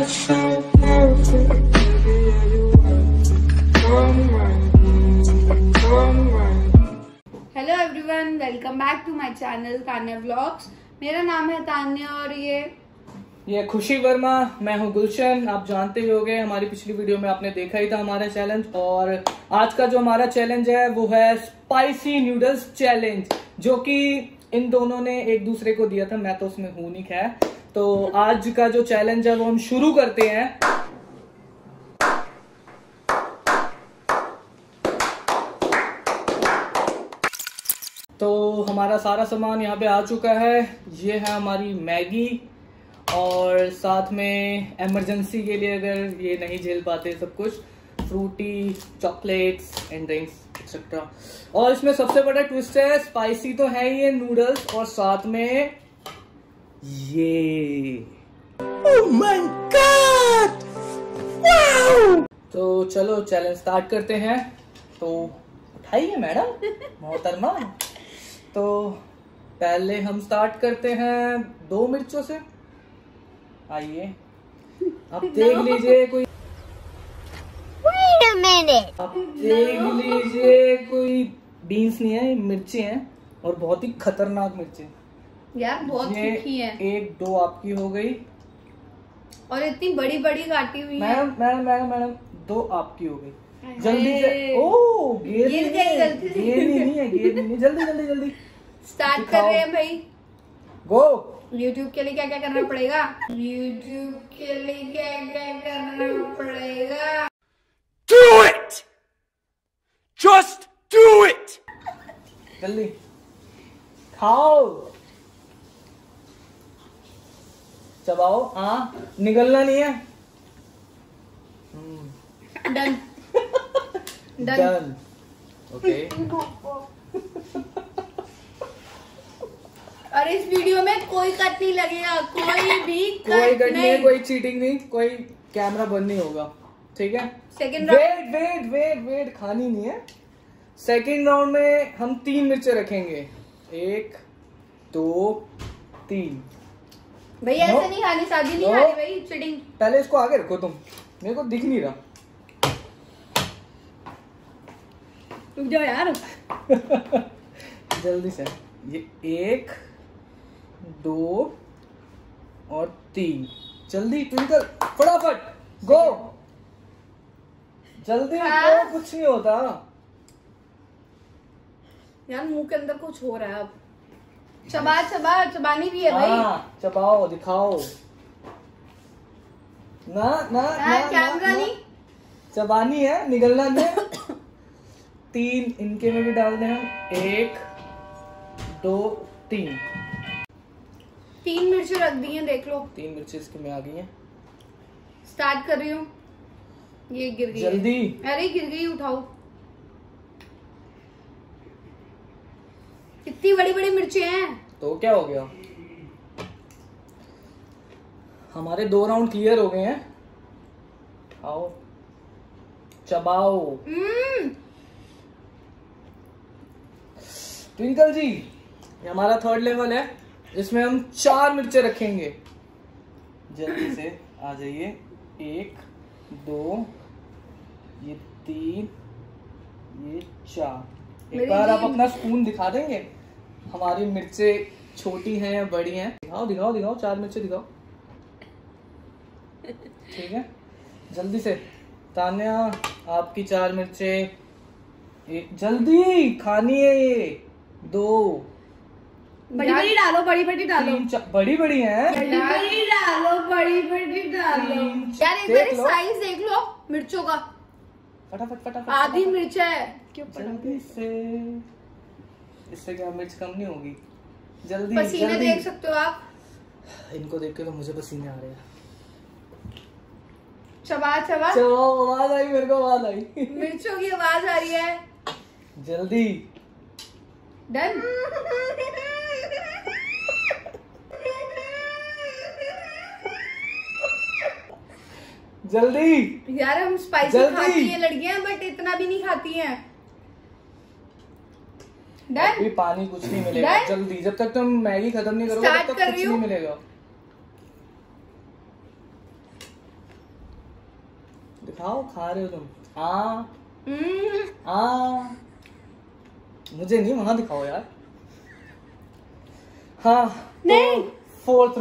Hello everyone, welcome back to my channel Tanya vlogs. मेरा नाम है तान्या और ये खुशी वर्मा। मैं हूँ गुलशन। आप जानते ही होंगे, हमारी पिछली वीडियो में आपने देखा ही था हमारा चैलेंज। और आज का जो हमारा चैलेंज है वो है स्पाइसी नूडल्स चैलेंज, जो कि इन दोनों ने एक दूसरे को दिया था। मैं तो उसमें हूं नहीं, खैर। तो आज का जो चैलेंज है वो हम शुरू करते हैं। तो हमारा सारा सामान यहाँ पे आ चुका है। ये है हमारी मैगी, और साथ में इमरजेंसी के लिए अगर ये नहीं झेल पाते सब कुछ, Frooti, chocolates and drinks etcetera. और इसमें सबसे बड़ा ट्विस्ट है, स्पाइसी तो है ये नूडल्स, और साथ में ये ओह माय गॉड, वाओ। तो चलो चैलेंज स्टार्ट करते हैं। तो उठाइए मैडम मोहतरमा। तो पहले हम स्टार्ट करते हैं 2 मिर्चों से। आइए, आप देख लीजिए कोई आप देख लीजिए, कोई बीन्स नहीं है, मिर्ची हैं, और बहुत ही खतरनाक मिर्ची यार, बहुत तीखी है। 1-2 आपकी हो गई, और इतनी बड़ी बड़ी काटी हुई है। मैडम 2 आपकी हो गई। जल्दी से। ओ गिर नहीं है, जल्दी स्टार्ट कर रहे हैं भाई। गो। YouTube के लिए क्या क्या करना पड़ेगा? YouTube के लिए क्या क्या करना पड़ेगा? Do it! Just do it! जल्दी खाओ, चबाओ। हाँ, निगलना नहीं है। Done done. ओके। और इस वीडियो में कोई कट नहीं लगेगा, कोई भी कोई कट कट नहीं, कोई चीटिंग नहीं, कोई कैमरा बंद नहीं होगा, ठीक है। सेकंड वेट खानी नहीं है। सेकंड राउंड में हम 3 मिर्चें रखेंगे। 1 2 3। भैया ऐसे नहीं खानी, शादी नहीं खानी भाई, चीटिंग। पहले इसको आगे रखो, तुम मेरे को दिख नहीं रहा। रुक जाओ यार। जल्दी से। ये 1 2 और 3। जल्दी ट्विंकल, फटाफट गो। जल्दी गो, कुछ नहीं होता यार। मुंह के अंदर कुछ हो रहा है अब। चबानी भी है भाई। हाँ, चबाओ, दिखाओ। ना कैमरा नहीं, चबानी है, निगलना नहीं। 3 इनके में भी डाल दें हम। 1 2 3। 3 मिर्ची रख दी हैं, देख लो। 3 मिर्ची इसके में आ गई हैं। स्टार्ट कर रही हूँ। ये गिर गई। जल्दी। अरे गिर गई, उठाओ। कितनी बड़ी बड़ी मिर्ची हैं। तो क्या हो गया, हमारे 2 राउंड क्लियर हो गए हैं। आओ, चबाओ। ट्विंकल जी, ये हमारा 3rd लेवल है, इसमें हम 4 मिर्चें रखेंगे। जल्दी से आ जाइए। 1 2 ये 3 ये 4। एक बार आप अपना स्पून दिखा देंगे? हमारी मिर्चें छोटी हैं या बड़ी हैं? दिखाओ 4 मिर्चें दिखाओ। ठीक है, जल्दी से। तान्या, आपकी 4 मिर्चें। जल्दी खानी है ये। 2 बड़ी बड़ी डालो, बड़ी बड़ी डालो। 3 बड़ी बड़ी हैं। बड़ी डालो, बड़ी डालो। यार एक बार साइज देख लो मिर्चों का। फटाफट। आधी मिर्च है। जल्दी से। इससे क्या मिर्च कम नहीं होगी? जल्दी पसीने देख सकते हो आप। इनको देख के तो मुझे पसीने आ रहे हैं। चबा आवाज आई, मेरे को आवाज आई। मिर्चों की आवाज आ रही है। जल्दी। डन। जल्दी यार, हम स्पाइसी खाती हैं लड़कियां, बट इतना भी नहीं खाती हैं। डन। अभी पानी कुछ नहीं मिलेगा। जल्दी, जब तक तुम मैगी खत्म नहीं करोगे तब तक कुछ नहीं मिलेगा। उठाओ, खा रहे हो तुम? मुझे नहीं, वहां दिखाओ यार। हाँ नहीं। फोर्थ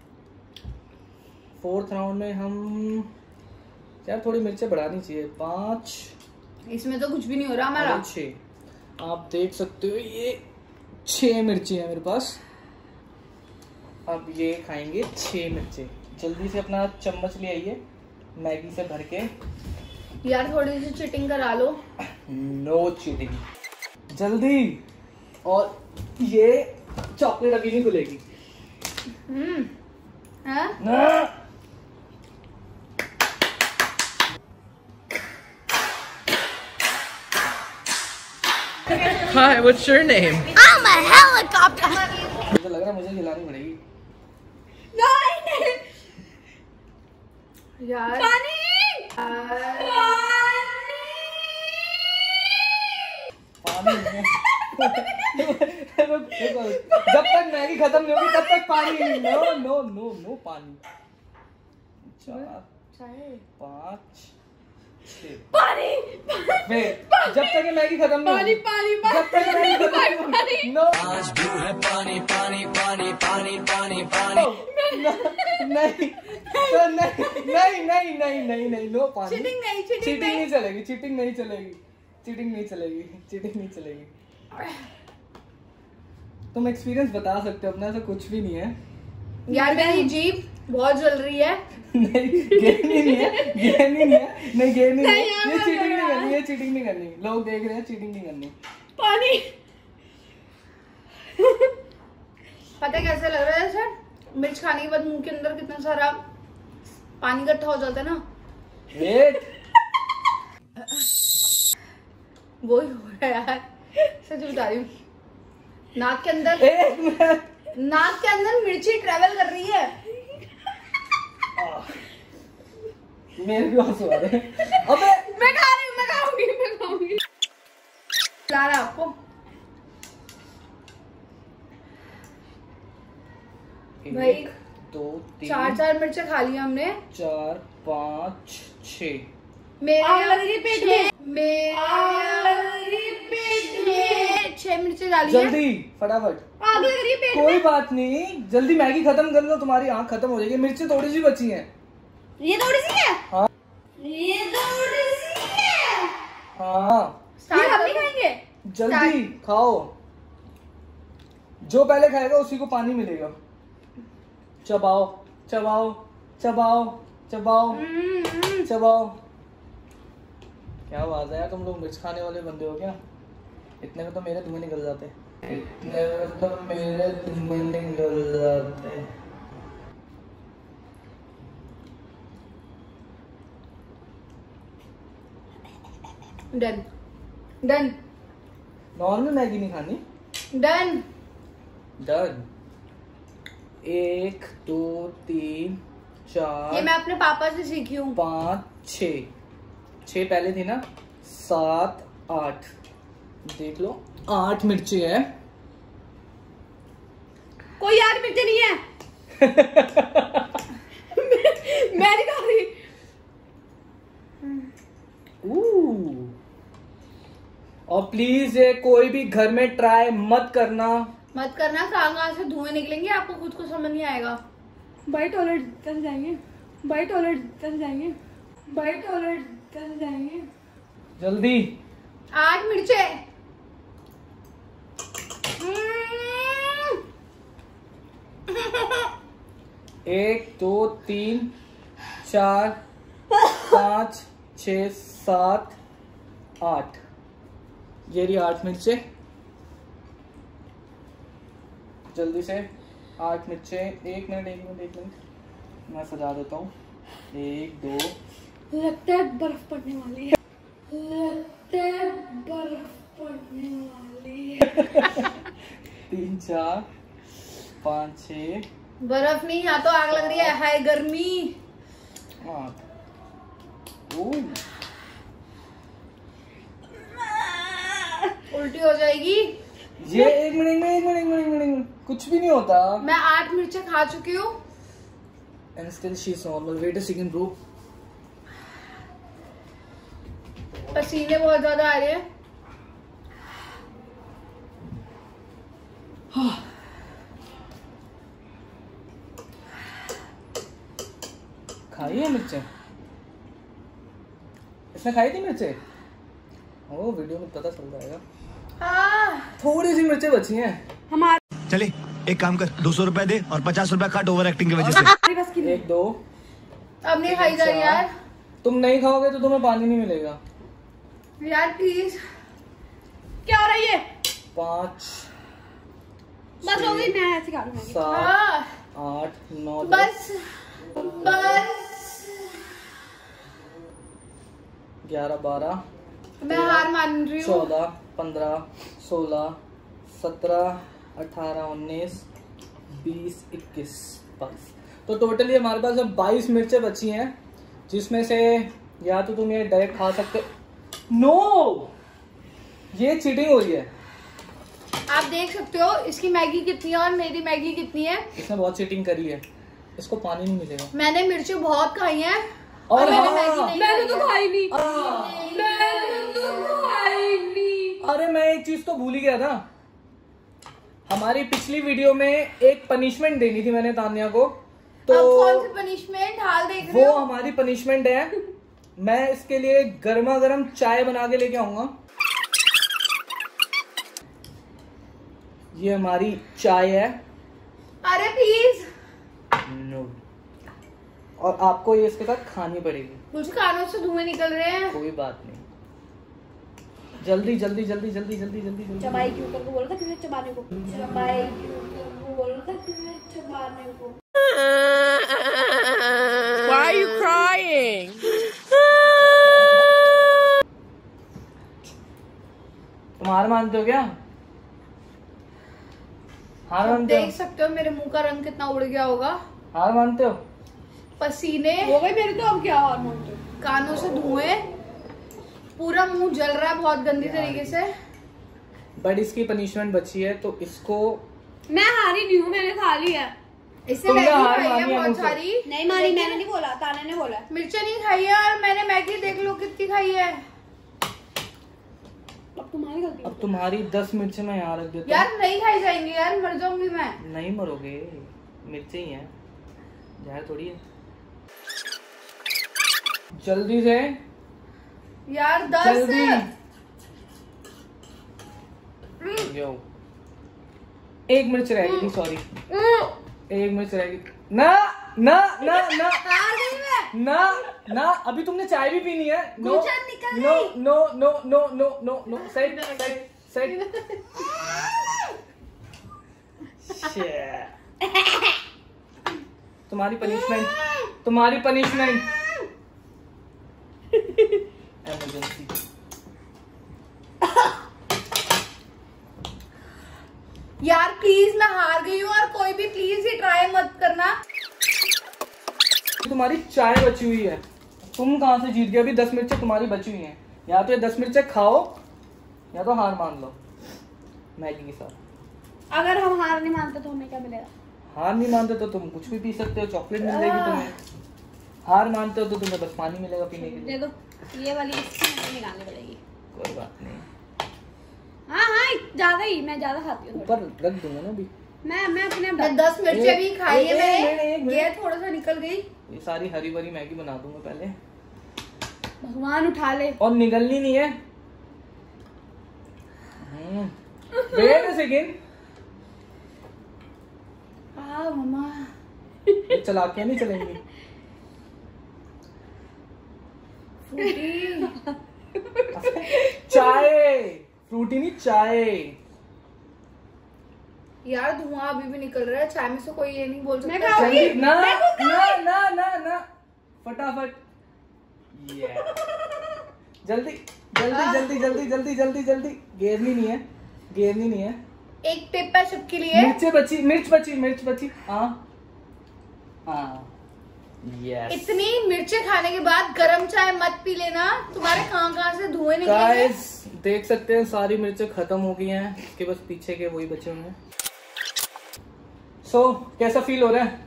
राउंड में हम यार थोड़ी मिर्चें बढ़ानी चाहिए। 5, इसमें तो कुछ भी नहीं हो रहा हमारा। 6, आप देख सकते हो ये 6 मिर्ची है मेरे पास। अब ये खाएंगे 6 मिर्ची। जल्दी से अपना चम्मच ले आइए, मैगी से भर के। यार थोड़ी सी चीटिंग करा लो। नो चीटिंग, जल्दी। और ये चॉकलेट अभी नहीं खुलेगी। Hi, what's your name? I'm a helicopter. मुझे लग रहा है मुझे खिलानी पड़ेगी। नहीं। यार पानी। जब तक मैगी खत्म नहीं होगी तब तक पानी। नो पानी। 4, 5, 6 पानी। जब तक ये मैगी खत्म नहीं होगी, जब तक मैगी खत्म नहीं होगी। नहीं, नो पानी। चीटिंग नहीं चलेगी। तुम एक्सपीरियंस बता सकते हो अपना, ऐसा कुछ भी नहीं है। यार मेरी जीभ बहुत जल रही है। नहीं, गेनी नहीं है। ये चीटिंग नहीं करनी। लोग देख रहे हैं, चीटिंग नहीं करनी। पानी। पता कैसे लग रहा है सर? मिर्च खाने के बाद मुंह के अंदर कितना सारा पानी इकट्ठा हो जाता है ना। वेट, वो ही हो रहा है यार, सच बता रही हूँ। नाक के अंदर मिर्ची ट्रेवल कर रही है। मेरे भी आंसू आ रहे हैं। अबे मैं खाऊंगी। ला रहा आपको। 1, 2, 3, 4 मिर्चें खा ली हमने। 4, 5, 6। मेरे पेट में 6 मिर्चें डाली हैं। जल्दी फटाफट। आग लग रही है पेट कोई बात नहीं, जल्दी मैगी खत्म कर लो, तुम्हारी आंख खत्म हो जाएगी। मिर्ची थोड़ी सी बची हैं। ये थोड़ी सी है। हाँ। ये थोड़ी सी है। हाँ। ये हम नहीं खाएंगे। जल्दी खाओ, जो पहले खाएगा उसी को पानी मिलेगा। चबाओ। क्या बात है यार, तुम लोग मिर्च खाने वाले बंदे हो क्या? इतने में तो मेरे धुएं निकल जाते। डन। नॉर्मल मैगी नहीं खानी। डन। 1, 2, 3, 4। ये मैं अपने पापा से सीखी हूँ। 5, 6 पहले थी ना। 7, 8 देख लो, 8 मिर्ची है। कोई 8 मिर्ची नहीं है। मैं नहीं खा रही। और प्लीज ये कोई भी घर में ट्राई मत करना। कहाँ से धुएं निकलेंगे, आपको खुद को समझ नहीं आएगा। बाई टॉयलेट चल जाएंगे। जल्दी। 8 मिर्चें। 1, 2, 3, 4, 5, 6, 7, 8। ये रही 8 मिर्चें। जल्दी से 8 मिर्चें। एक मिनट मैं सजा देता हूँ। 1, 2। लगता है बर्फ पड़ने वाली है। 3, 4, 5, 6। बर्फ नहीं, यहाँ तो आग लग रही है। हाय गर्मी। 8। उल्टी हो जाएगी। ये एक मिनट कुछ भी नहीं होता। मैं 8 मिर्चें खा चुकी हूँ। And still she's normal. Wait a second, bro. पसीने बहुत ज्यादा आ रहे हैं। खाई है मिर्चें? इसने खाई थी मिर्चें? ओ वीडियो में पता चल जाएगा। थोड़ी सी मिर्चें बची हैं हमारे। चले एक काम कर, 200 रुपए दे और 50 रुपए काट ओवर एक्टिंग की वजह से। 1 2 अब नहीं खाई जा रही यार। तुम नहीं खाओगे तो तुम्हें पानी नहीं मिलेगा यार प्लीज। क्या हो रही है? 5 बस हो गई, मैं ऐसे खा लूंगी। 7 8 9 बस बस 11 12 मैं हार मान रही हूँ। 14 15 16 17 18 19 20 21 22। तो टोटली हमारे पास अब 22 मिर्चें बची हैं, जिसमें से या तो तुम ये डायरेक्ट खा सकते हो। नो, ये चीटिंग हो रही है। आप देख सकते हो इसकी मैगी कितनी है और मेरी मैगी कितनी है। इसने बहुत चीटिंग करी है, इसको पानी नहीं मिलेगा। मैंने मिर्चें बहुत खाई हैं और मैंने हाँ, मैगी नहीं मैंने तो खाई नहीं। अरे मैं एक चीज तो भूल ही गया था। हमारी पिछली वीडियो में एक पनिशमेंट देनी थी मैंने तान्या को, तो अब कौन सी पनिशमेंट हाल देख रहे वो हो? हमारी पनिशमेंट है। मैं इसके लिए गर्मा गर्म चाय बना के लेके आऊंगा। ये हमारी चाय है। अरे प्लीज। नो, और आपको ये इसके साथ खानी पड़ेगी। मुझे कानों से धुएं निकल रहे हैं। कोई बात नहीं, जल्दी जल्दी जल्दी जल्दी जल्दी जल्दी जल्दी। चबाई क्यों करके बोल रहा था किसे चबाने को? चबाई क्यों करके बोल रहा था किसे चबाने को? Why are you crying? तुम हार मानते हो क्या? हार मानते देख हो? सकते हो मेरे मुंह का रंग कितना उड़ गया होगा। हार मानते हो? पसीने हो गई मेरी तो, अब क्या हार मानते हो? कानों से धुएं, पूरा मुंह जल रहा है बहुत गंदी तरीके से। बट इसकी पनिशमेंट बची है, तो इसको मैं हारी नहीं हूँ, मैंने खा ली है। इससे तुमने मैगी हार खाई है मानी है बहुत मुझसे। सारी। नहीं मारी, मैंने नहीं बोला, ताने ने बोला। मिर्चा नहीं खाई है और मैंने मैगी देख लो कितनी खाई है। अब तुम्हारी गलती। अब तुम्हारी 10 मिर्चें मैं यहाँ रख देता यार नहीं खाई जाएंगी यार, मर जाऊंगी मैं। हूँ। नहीं मरोगे, मिर्चें ही हैं, जहर थोड़ी है। जल्दी से यार 10 जल्दी। यो, 1 मिर्च रहेगी, सॉरी 1 मिर्च रहेगी। ना ना ना ना हार गई मैं। ना ना, अभी तुमने चाय भी पीनी है। नो गुजर निकल नो गई। No no no no no no, set set set. तुम्हारी पनिशमेंट, तुम्हारी पनिशमेंट। इमरजेंसी। यार प्लीज मैं हार गई हूँ और कोई भी प्लीज ये ट्राई मत करना। तुम्हारी चाय बची हुई है, तुम कहाँ से जीत गए? अभी 10 मिर्चें तुम्हारी बची हुई हैं। या तो ये 10 मिर्चें खाओ या तो हार मान लो मैगी के साथ। अगर हम हार नहीं मानते तो हमें क्या मिलेगा? हार नहीं मानते तो तुम कुछ भी पी सकते हो, चॉकलेट मिल जाएगी तुम्हें। हार मानते हो तो तुम्हें बस पानी मिलेगा पीने के लिए। दे दो, ये वाली इसकी निकालनी पड़ेगी। कोई बात नहीं, हाँ हाँ, ज्यादा ही, मैं ज्यादा खाती हूँ। ऊपर रख दूंगा ना अभी। मैं अपने आप मैं 10 मिर्चें भी खाई है एक मैंने, ये थोड़ा सा निकल गई। ये सारी हरी भरी मैगी बना दूंगा पहले, भगवान उठा ले। और निगलनी नहीं है। Wait a second. मम्मा ये चलाकियां नहीं चलेंगी। चाय, फ्रूटी नहीं चाय। यार धुआं अभी भी निकल रहा है, चाय में से कोई ये नहीं बोल मैं सकता। खाऊंगी। जल्दी, ना ना ना ना ना, फटाफट। जल्दी जल्दी जल्दी जल्दी जल्दी जल्दी जल्दी। गेरनी नहीं है, गेरनी नहीं है। एक पेपर सबके लिए। मिर्च बची। हाँ हाँ, यस। इतनी मिर्चें खाने के बाद गरम चाय मत पी लेना, तुम्हारे कहाँ से धुएं निकलेंगे। गाइस देख सकते हैं सारी मिर्चें खत्म हो गई हैं, इसके बस पीछे के वही बचे हुए हैं। सो कैसा फील हो रहा है?